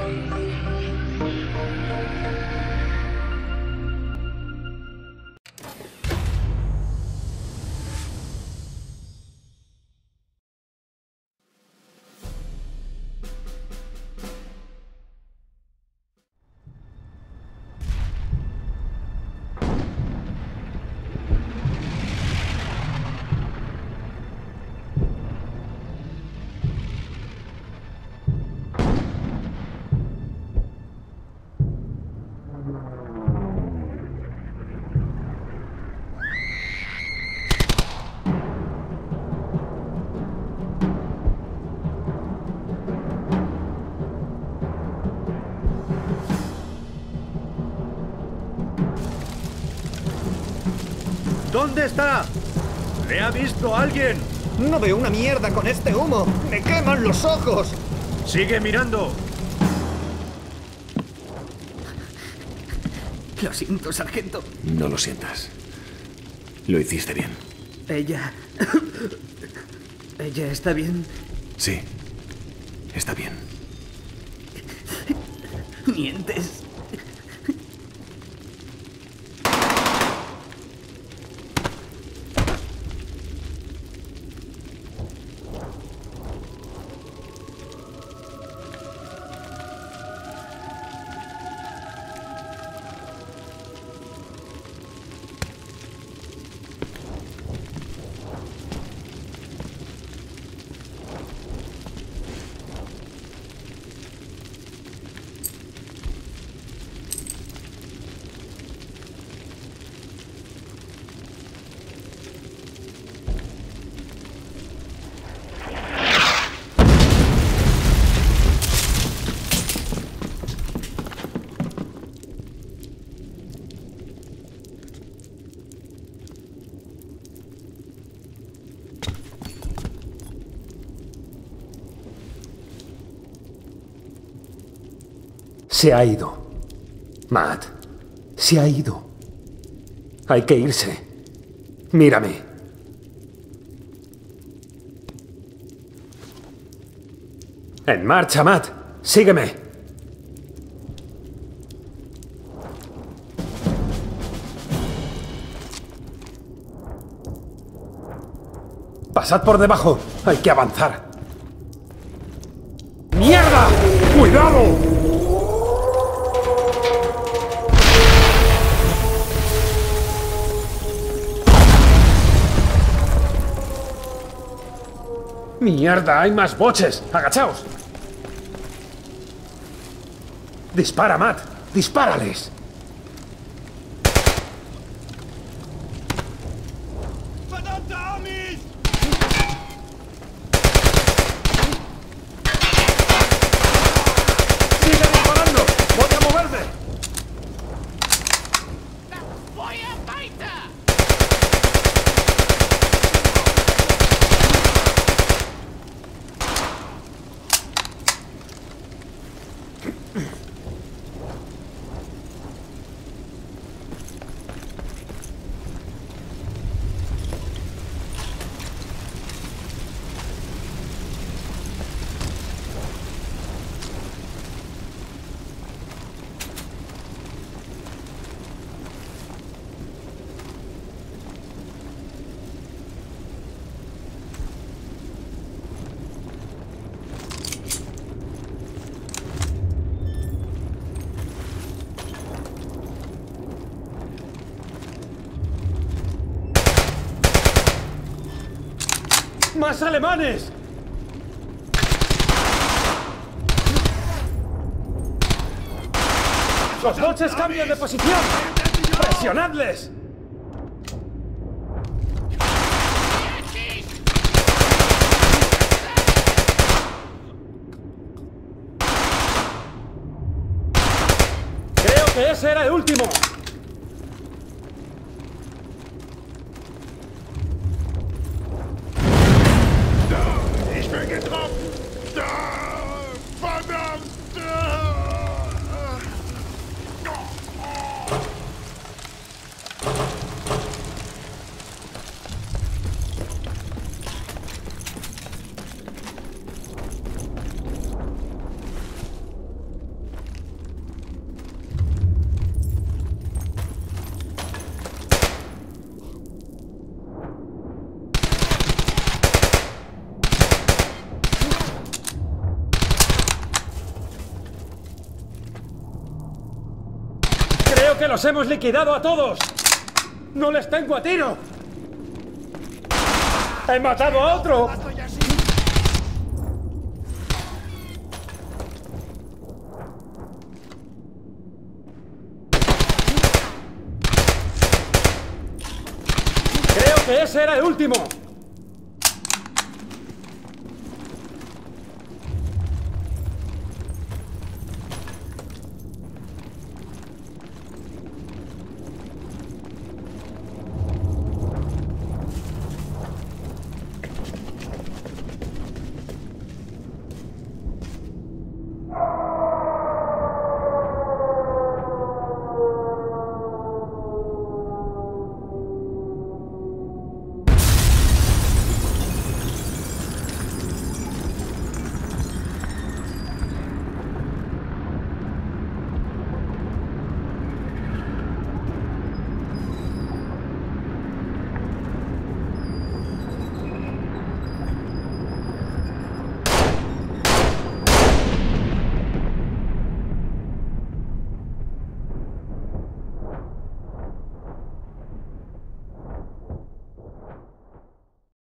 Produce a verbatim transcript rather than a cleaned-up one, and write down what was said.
¿Dónde está? ¿Le ha visto alguien? No veo una mierda con este humo. ¡Me queman los ojos! ¡Sigue mirando! Lo siento, sargento. No lo sientas. Lo hiciste bien. Ella... ¿Ella está bien? Sí. Está bien. Mientes. Se ha ido. Matt, se ha ido. Hay que irse. Mírame. En marcha, Matt. Sígueme. Pasad por debajo. Hay que avanzar. ¡Mierda! ¡Cuidado! ¡Mierda! ¡Hay más boches! ¡Agachaos! ¡Dispara, Matt! ¡Dispárales! ¡Sigue disparando! ¡Voy a moverme! ¡Más alemanes! ¡Los boches cambian de posición! ¡Presionadles! Creo que ese era el último. Creo que los hemos liquidado a todos. ¡No les tengo a tiro! ¡He matado a otro! Creo que ese era el último.